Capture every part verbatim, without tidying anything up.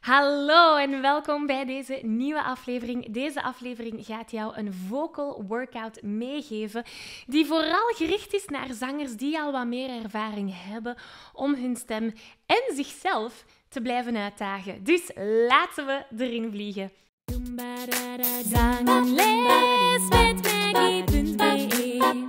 Hallo en welkom bij deze nieuwe aflevering. Deze aflevering gaat jou een vocal workout meegeven die vooral gericht is naar zangers die al wat meer ervaring hebben om hun stem en zichzelf te blijven uitdagen. Dus laten we erin vliegen. Zangenles met Maggie.be.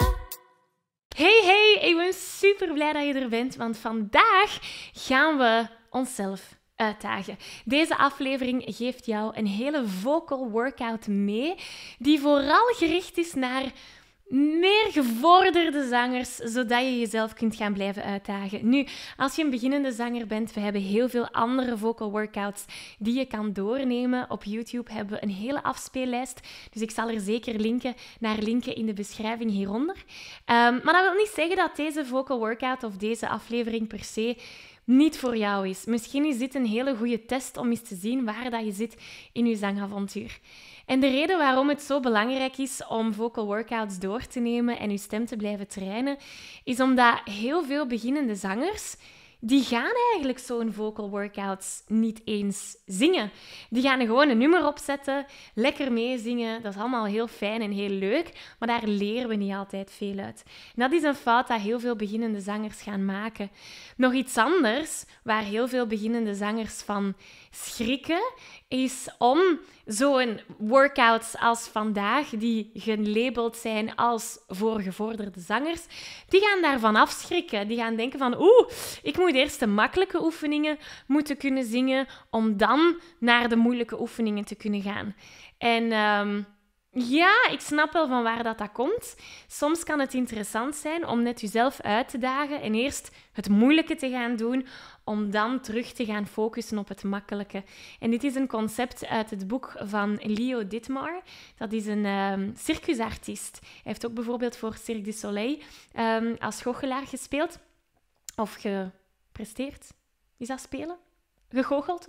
Hey hey, ik ben super blij dat je er bent, want vandaag gaan we onszelf uitdagen. Deze aflevering geeft jou een hele vocal workout mee, die vooral gericht is naar meer gevorderde zangers, zodat je jezelf kunt gaan blijven uitdagen. Nu, als je een beginnende zanger bent, we hebben heel veel andere vocal workouts die je kan doornemen. Op YouTube hebben we een hele afspeellijst, dus ik zal er zeker linken naar linken in de beschrijving hieronder. Um, maar dat wil niet zeggen dat deze vocal workout of deze aflevering per se niet voor jou is. Misschien is dit een hele goede test om eens te zien waar dat je zit in je zangavontuur. En de reden waarom het zo belangrijk is om vocal workouts door te nemen en je stem te blijven trainen, is omdat heel veel beginnende zangers, die gaan eigenlijk zo'n vocal workouts niet eens zingen. Die gaan er gewoon een nummer opzetten, lekker meezingen. Dat is allemaal heel fijn en heel leuk, maar daar leren we niet altijd veel uit. En dat is een fout dat heel veel beginnende zangers gaan maken. Nog iets anders, waar heel veel beginnende zangers van schrikken, is om zo'n workouts als vandaag, die gelabeld zijn als voor gevorderde zangers, die gaan daarvan afschrikken. Die gaan denken van, oeh, ik moet eerst de makkelijke oefeningen moeten kunnen zingen, om dan naar de moeilijke oefeningen te kunnen gaan. En Um, Ja, ik snap wel van waar dat, dat komt. Soms kan het interessant zijn om net jezelf uit te dagen en eerst het moeilijke te gaan doen, om dan terug te gaan focussen op het makkelijke. En dit is een concept uit het boek van Leo Dittmar. Dat is een um, circusartiest. Hij heeft ook bijvoorbeeld voor Cirque du Soleil um, als goochelaar gespeeld. Of gepresteerd. Is dat spelen? Gegoocheld.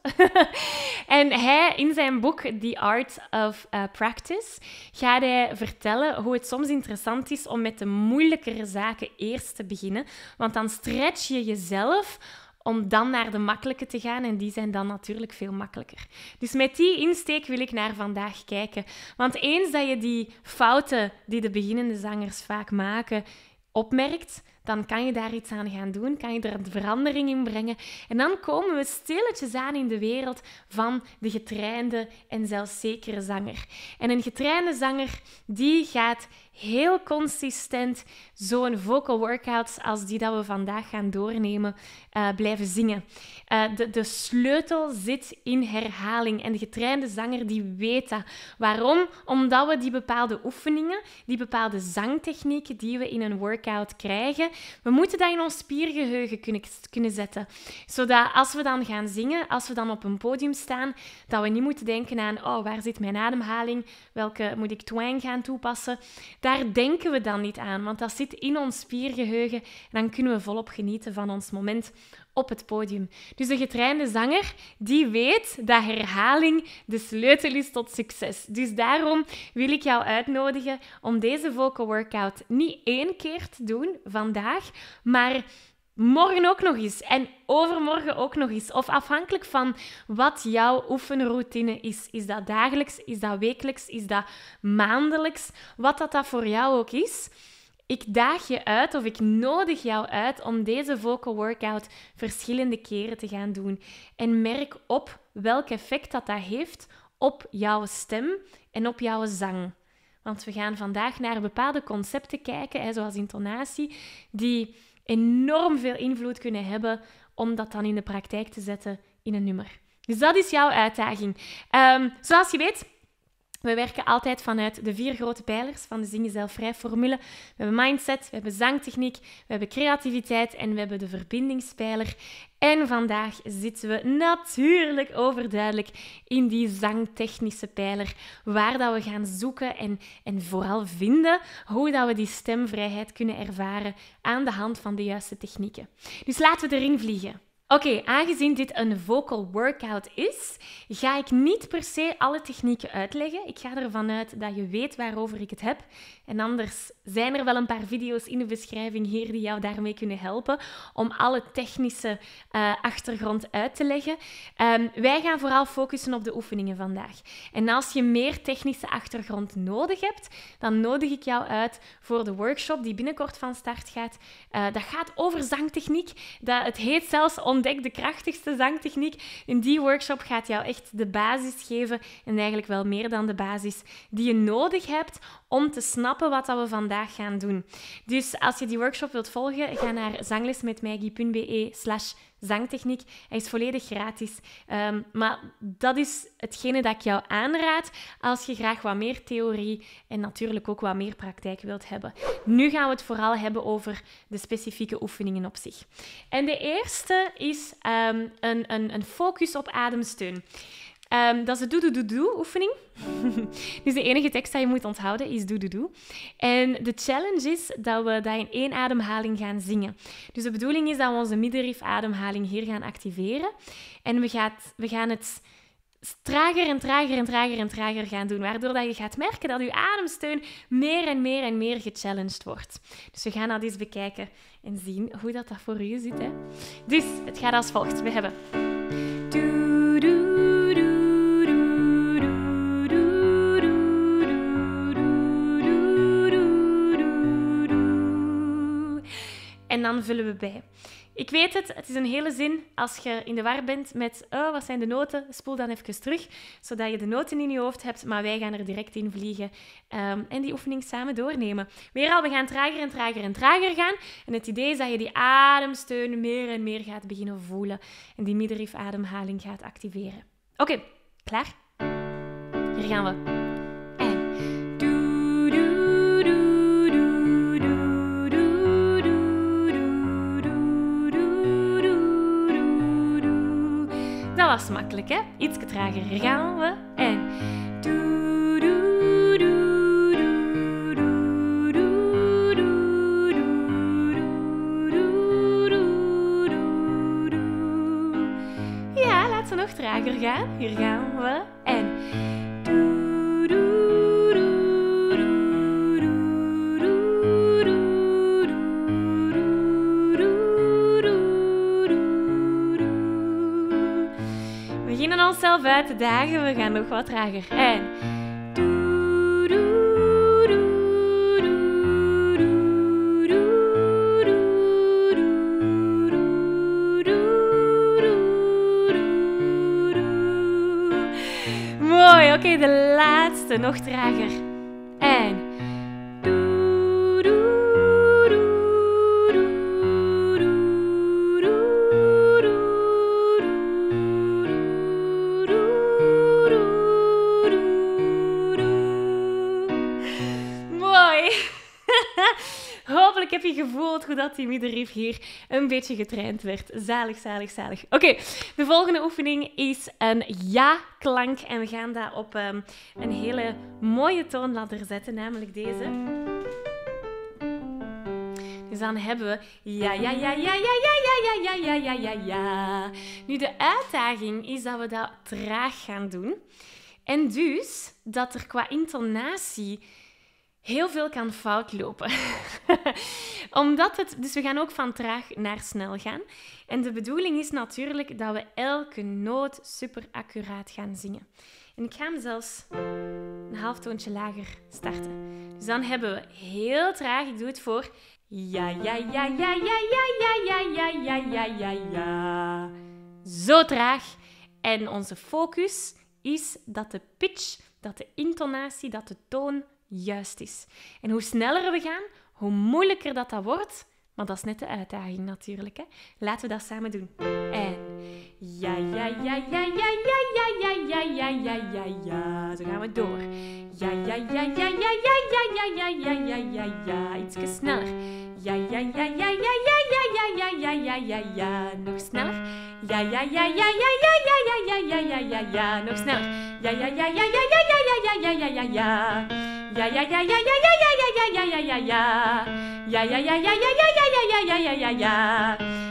En hij, in zijn boek The Art of uh, Practice, gaat hij vertellen hoe het soms interessant is om met de moeilijkere zaken eerst te beginnen. Want dan stretch je jezelf om dan naar de makkelijke te gaan. En die zijn dan natuurlijk veel makkelijker. Dus met die insteek wil ik naar vandaag kijken. Want eens dat je die fouten die de beginnende zangers vaak maken opmerkt, dan kan je daar iets aan gaan doen, kan je er een verandering in brengen. En dan komen we stilletjes aan in de wereld van de getrainde en zelfzekere zanger. En een getrainde zanger, die gaat heel consistent zo'n vocal workouts als die dat we vandaag gaan doornemen, uh, blijven zingen. Uh, de, de sleutel zit in herhaling. En de getrainde zanger, die weet dat. Waarom? Omdat we die bepaalde oefeningen, die bepaalde zangtechnieken die we in een workout krijgen, we moeten dat in ons spiergeheugen kunnen, kunnen zetten. Zodat als we dan gaan zingen, als we dan op een podium staan, dat we niet moeten denken aan, oh, waar zit mijn ademhaling? Welke moet ik twang gaan toepassen? Daar denken we dan niet aan, want dat zit in ons spiergeheugen. En dan kunnen we volop genieten van ons moment op het podium. Dus de getrainde zanger, die weet dat herhaling de sleutel is tot succes. Dus daarom wil ik jou uitnodigen om deze vocal workout niet één keer te doen vandaag, maar morgen ook nog eens en overmorgen ook nog eens. Of afhankelijk van wat jouw oefenroutine is. Is dat dagelijks? Is dat wekelijks? Is dat maandelijks? Wat dat, dat voor jou ook is. Ik daag je uit of ik nodig jou uit om deze vocal workout verschillende keren te gaan doen. En merk op welk effect dat, dat heeft op jouw stem en op jouw zang. Want we gaan vandaag naar bepaalde concepten kijken, hè, zoals intonatie, die enorm veel invloed kunnen hebben om dat dan in de praktijk te zetten in een nummer. Dus dat is jouw uitdaging. Um, zoals je weet, we werken altijd vanuit de vier grote pijlers van de Zing Jezelf Vrij formule. We hebben mindset, we hebben zangtechniek, we hebben creativiteit en we hebben de verbindingspijler. En vandaag zitten we natuurlijk overduidelijk in die zangtechnische pijler, waar dat we gaan zoeken en, en vooral vinden hoe dat we die stemvrijheid kunnen ervaren aan de hand van de juiste technieken. Dus laten we erin vliegen. Oké, okay, aangezien dit een vocal workout is, ga ik niet per se alle technieken uitleggen. Ik ga ervan uit dat je weet waarover ik het heb. En anders zijn er wel een paar video's in de beschrijving hier die jou daarmee kunnen helpen om alle technische uh, achtergrond uit te leggen. Um, wij gaan vooral focussen op de oefeningen vandaag. En als je meer technische achtergrond nodig hebt, dan nodig ik jou uit voor de workshop die binnenkort van start gaat. Uh, dat gaat over zangtechniek. Dat, het heet zelfs Ontdek de krachtigste zangtechniek. In die workshop gaat jou echt de basis geven, en eigenlijk wel meer dan de basis, die je nodig hebt om te snappen wat we vandaag gaan doen. Dus als je die workshop wilt volgen, ga naar zanglesmetmaggie.be slash zangtechniek. Hij is volledig gratis. Um, maar dat is hetgene dat ik jou aanraad als je graag wat meer theorie en natuurlijk ook wat meer praktijk wilt hebben. Nu gaan we het vooral hebben over de specifieke oefeningen op zich. En de eerste is um, een, een, een focus op ademsteun. Um, dat is de doe-doe-doe-doe-oefening. Dus de enige tekst die je moet onthouden is doe-doe-doe. En de challenge is dat we dat in één ademhaling gaan zingen. Dus de bedoeling is dat we onze middenrifademhaling hier gaan activeren. En we, gaat, we gaan het trager en trager en trager en trager gaan doen. Waardoor dat je gaat merken dat je ademsteun meer en meer en meer gechallenged wordt. Dus we gaan dat eens bekijken en zien hoe dat, dat voor u zit. Hè? Dus het gaat als volgt. We hebben doe-doe. En dan vullen we bij. Ik weet het, het is een hele zin. Als je in de war bent met, oh, wat zijn de noten? Spoel dan even terug, zodat je de noten in je hoofd hebt. Maar wij gaan er direct in vliegen um, en die oefening samen doornemen. Weer al, we gaan trager en trager en trager gaan. En het idee is dat je die ademsteun meer en meer gaat beginnen voelen. En die middenrifademhaling gaat activeren. Oké, okay, klaar? Hier gaan we. Dat was makkelijk, hè? Ietske trager. Hier gaan we. En doe, doe, doe, doe, doe, doe, doe, doe, doe, doe, doe. Ja, laat ze nog trager gaan. Hier gaan we. En doe, doe, doe, doe, doe, doe, doe, doe, doe, doe, doe. We beginnen onszelf uit te dagen. We gaan nog wat trager. En doe, doe, doe, doe, doe, doe, doe, doe, doe, doe, doe. Mooi, oké, okay, de laatste. Nog trager. En doe, doe, doe, doe, doe, doe, doe. Hopelijk heb je gevoeld hoe dat die middenrif hier een beetje getraind werd. Zalig, zalig, zalig. Oké, okay, de volgende oefening is een ja-klank. En we gaan dat op um, een hele mooie toonladder zetten, namelijk deze. Dus dan hebben we ja, ja, ja, ja, ja, ja, ja, ja, ja, ja, ja, ja. Nu, de uitdaging is dat we dat traag gaan doen. En dus dat er qua intonatie heel veel kan fout lopen. Omdat het, dus we gaan ook van traag naar snel gaan. En de bedoeling is natuurlijk dat we elke noot super accuraat gaan zingen. En ik ga hem zelfs een half toontje lager starten. Dus dan hebben we heel traag, ik doe het voor. Ja, ja, ja, ja, ja, ja, ja, ja, ja, ja, ja, ja. Zo traag. En onze focus is dat de pitch, dat de intonatie, dat de toon juist is. En hoe sneller we gaan, hoe moeilijker dat, dat wordt. Maar dat is net de uitdaging natuurlijk. Hè? Laten we dat samen doen. En ja, ja, ja, ja, ja, ja, ja, ja, ja, ja, ja, ja. Zo gaan we door. Ja, ja, ja, ja, ja, ja, ja, ja, ja, ja, ja, ja, ja. Ietsje sneller. Ja, ja, ja, ja, ja, ja, ja, ja, ja, ja, ja, ja. Nog sneller. Ja, ja, ja, ja, ja, ja, ja, ja, ja, ja, ja, ja. Nog sneller. Ja, ja, ja, ja, ja, ja, ja, ja, ja, ja, ja, ja. Ja, ja, ja, ja, ja, ja, ja, ja, ja, ja, ja, ja. Ja, ja, ja, ja, ja, ja, ja, ja, ja, ja, ja, ja.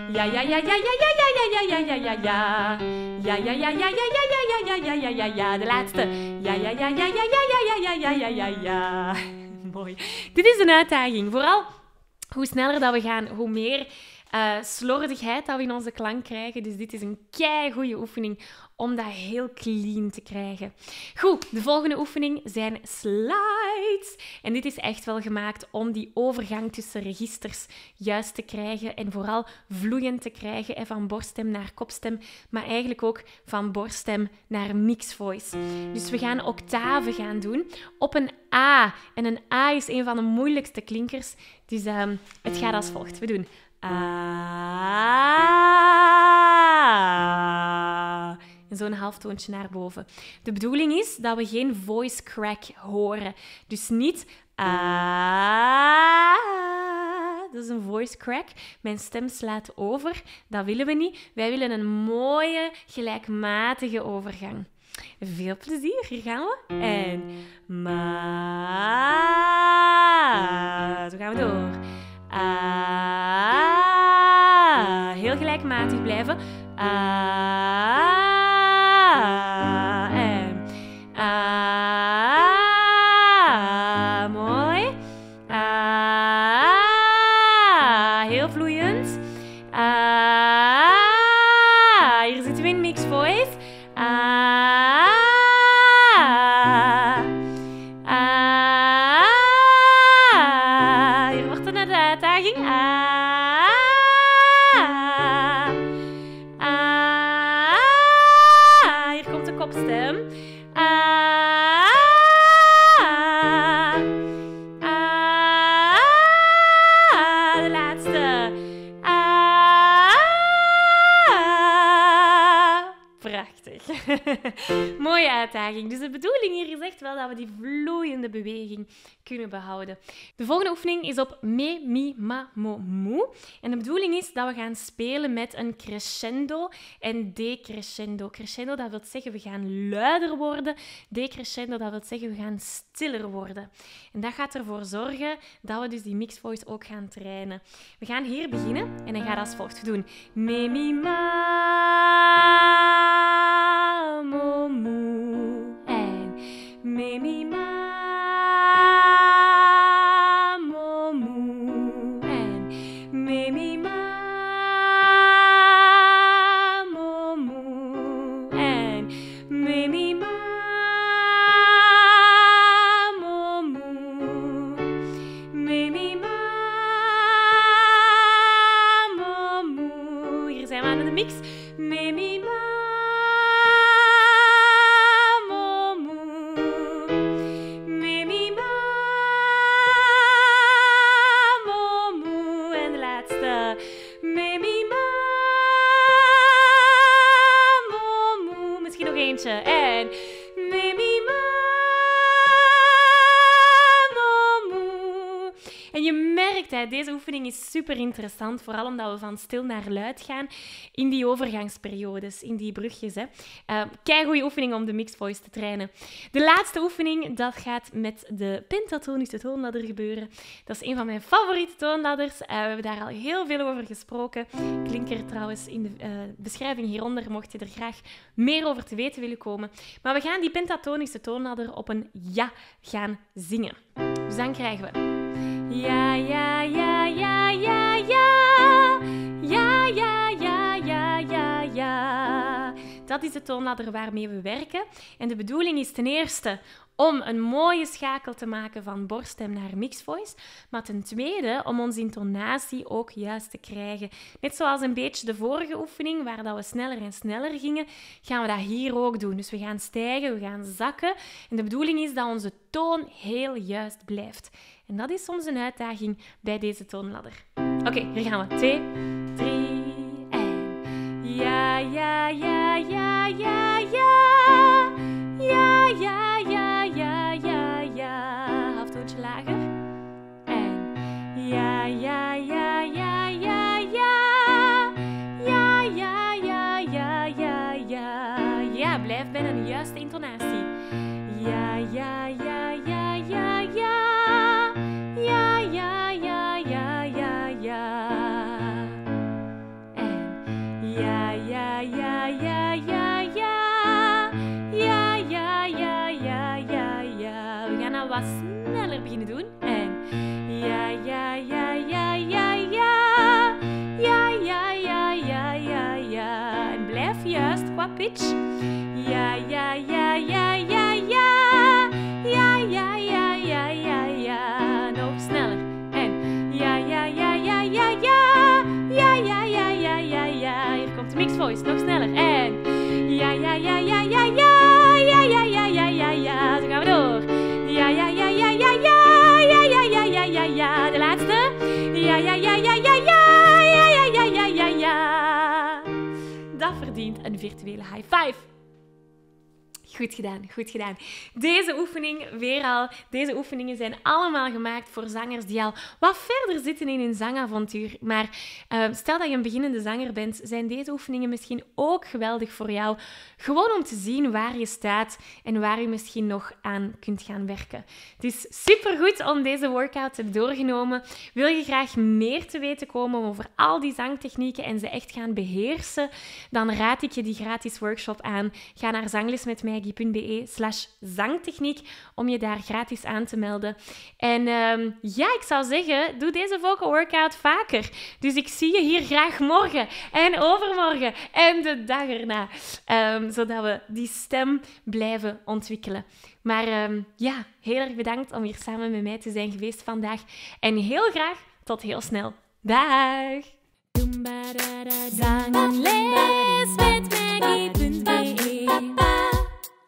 Ja, ja, ja, ja, ja, ja, ja, ja, ja, ja, ja, ja. Ja, ja, ja, ja, ja, ja, ja, ja, ja, ja, ja, ja. De laatste. Ja, ja, ja, ja, ja, ja, ja, ja, ja, ja, ja, ja. Mooi. Dit is een uitdaging. Vooral hoe sneller dat we gaan, hoe meer uh, slordigheid dat we in onze klank krijgen. Dus dit is een keigoeie oefening om dat heel clean te krijgen. Goed, de volgende oefening zijn slides. En dit is echt wel gemaakt om die overgang tussen registers juist te krijgen en vooral vloeiend te krijgen. Hè, van borststem naar kopstem, maar eigenlijk ook van borststem naar mixed voice. Dus we gaan octaven gaan doen op een A. En een A is een van de moeilijkste klinkers. Dus um, het gaat als volgt. We doen A. En zo'n halftoontje naar boven. De bedoeling is dat we geen voice crack horen. Dus niet A. Dat is een voice crack. Mijn stem slaat over. Dat willen we niet. Wij willen een mooie, gelijkmatige overgang. Veel plezier. Hier gaan we. En ma. Zo gaan we door. A. Heel gelijkmatig blijven. A. En A. Mooi. A. Heel vloeiend. A. Hier zitten we in mixed voice. A. A. Hier wordt een uitdaging. A. Kopstem. A. A. De laatste. A. Prachtig. Mooie uitdaging. Dus de bedoeling hier is echt wel dat we die vloeiende beweging kunnen behouden. De volgende oefening is op me, mi, ma, mo, moe. En de bedoeling is dat we gaan spelen met een crescendo en decrescendo. Crescendo, dat wil zeggen we gaan luider worden. Decrescendo, dat wil zeggen we gaan stiller worden. En dat gaat ervoor zorgen dat we dus die mixed voice ook gaan trainen. We gaan hier beginnen en dan gaat als volgt. We doen me, mi, ma, mo, moe. En me, mi, ma. Mix. Me, mi, ma, mo, moe. Me, mi, ma, mo, moe. En de laatste. Me, mi, ma, mo, moe. Misschien nog eentje. En me, mi, ma, mo, moe. En je merkt, hè, deze oefening is super interessant, vooral omdat we van stil naar luid gaan in die overgangsperiodes, in die brugjes. Hè. Uh, keigoeie oefening om de mixed voice te trainen. De laatste oefening, dat gaat met de pentatonische toonladder gebeuren. Dat is een van mijn favoriete toonladders. Uh, we hebben daar al heel veel over gesproken. Klink er trouwens in de uh, beschrijving hieronder, mocht je er graag meer over te weten willen komen. Maar we gaan die pentatonische toonladder op een ja gaan zingen. Dus dan krijgen we ja, ja, ja, ja, ja, ja. Ja, ja, ja, ja, ja, ja. Dat is de toonladder waarmee we werken. En de bedoeling is ten eerste om een mooie schakel te maken van borststem naar mixed voice. Maar ten tweede om onze intonatie ook juist te krijgen. Net zoals een beetje de vorige oefening, waar dat we sneller en sneller gingen, gaan we dat hier ook doen. Dus we gaan stijgen, we gaan zakken. En de bedoeling is dat onze toon heel juist blijft. En dat is soms een uitdaging bij deze toonladder. Oké, okay, hier gaan we. Twee, drie en ja, ja, ja, ja, ja, ja. Ja, ja, ja, ja, ja, ja. Halftoontje lager. En ja, ja, ja, ja, ja, ja. Ja, ja, ja, ja, ja, ja. Ja, blijf bij een juiste intonatie. Ja, ja, ja, ja, ja, ja. Ja, ja, ja, ja, ja, ja. En pitch. Ja, ja, ja, ja, ja, ja. Ja, ja, ja, ja, ja, ja. Nog sneller. En ja, ja, ja, ja, ja, ja. Ja, ja, ja, ja, ja, ja. Hier komt de mixed voice. Nog sneller. En ja, ja, ja, ja, ja, ja. Ja, ja, ja, ja, ja, ja. Zo gaan we door. Ja, ja, ja, ja, ja, ja. Ja, ja, ja, ja, ja, ja. De laatste. Ja, ja, ja, ja, ja, ja. Ja, ja, ja, ja, ja, ja. Dat verdient een virtuele high five. Goed gedaan, goed gedaan. Deze oefening, weer al, deze oefeningen zijn allemaal gemaakt voor zangers die al wat verder zitten in hun zangavontuur. Maar uh, stel dat je een beginnende zanger bent, zijn deze oefeningen misschien ook geweldig voor jou. Gewoon om te zien waar je staat en waar je misschien nog aan kunt gaan werken. Het is supergoed om deze workout te hebben doorgenomen. Wil je graag meer te weten komen over al die zangtechnieken en ze echt gaan beheersen, dan raad ik je die gratis workshop aan. Ga naar zanglesmetmaggie.be slash zangtechniek om je daar gratis aan te melden. En um, ja, ik zou zeggen, doe deze vocal workout vaker. Dus ik zie je hier graag morgen en overmorgen en de dag erna. Um, zodat we die stem blijven ontwikkelen. Maar um, ja, heel erg bedankt om hier samen met mij te zijn geweest vandaag. En heel graag tot heel snel. Dag! Zangenles met